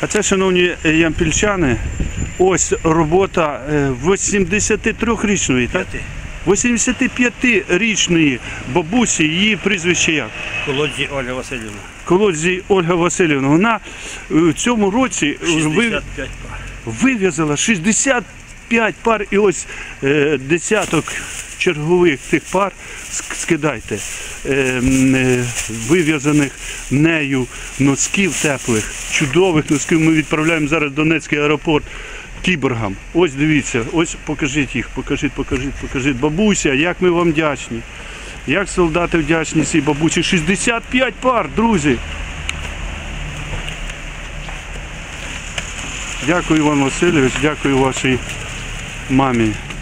А це, шановні ямпільчани, ось робота 83-річної, так? 85-річної бабусі, її прізвище як? Колодзі Ольга Васильівна. Колодзі Ольга Васильівна. Вона в цьому році 65 пар. вив'язала 65 пар і ось десяток чергових тих пар, скидайте, вив'язаних нею носків теплих, чудових носків. Ми відправляємо зараз в Донецький аеропорт кіборгам. Ось дивіться, ось покажіть їх, покажіть. Бабуся, як ми вам вдячні. Як солдати вдячні цій бабусі. 65 пар, друзі. Дякую, Іван Васильович, дякую вашій мамі.